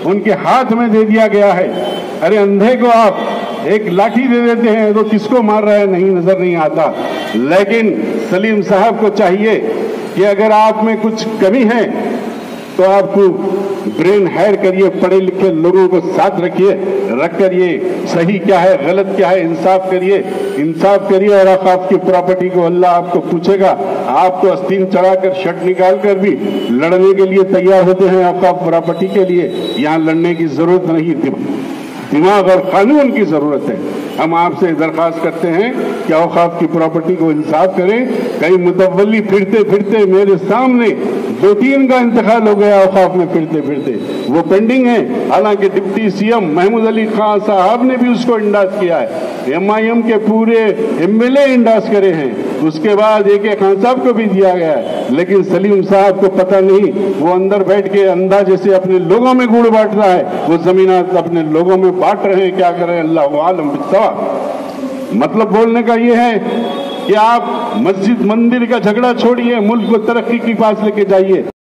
उनके हाथ में दे दिया गया है। अरे अंधे को आप एक लाठी दे देते हैं तो किसको मार रहा है नहीं नजर नहीं आता। लेकिन सलीम साहब को चाहिए कि अगर आप में कुछ कमी है तो आपको ब्रेन हायर करिए, पढ़े लिखे लोगों को साथ रख कर ये सही क्या है गलत क्या है इंसाफ करिए और औकाफ की प्रॉपर्टी को अल्लाह आपको पूछेगा। आप तो आस्तीन चढ़ाकर शर्ट निकाल कर भी लड़ने के लिए तैयार होते हैं औकाफ प्रॉपर्टी के लिए। यहाँ लड़ने की जरूरत नहीं, दिमाग और कानून की जरूरत है। हम आपसे दरखास्त करते हैं कि औकाफ की प्रॉपर्टी को इंसाफ करें। कई मुतवल्ली फिरते फिरते मेरे सामने 2-3 का इंतकाल हो गया औकाफ में फिरते फिरते, वो पेंडिंग है। हालांकि डिप्टी सीएम महमूद अली खान साहब ने भी उसको इंडास किया है, MIM के पूरे MLA इंडास करे हैं, उसके बाद AK खान साहब को भी दिया गया है। लेकिन सलीम साहब को पता नहीं, वो अंदर बैठ के अंधा जैसे अपने लोगों में गुड़ बांट रहा है, वो जमीनात अपने लोगों में बांट रहे हैं। क्या करें, अल्लाह आलम बिस्वा। मतलब बोलने का ये है कि आप मस्जिद मंदिर का झगड़ा छोड़िए, मुल्क को तरक्की की पास लेके जाइए।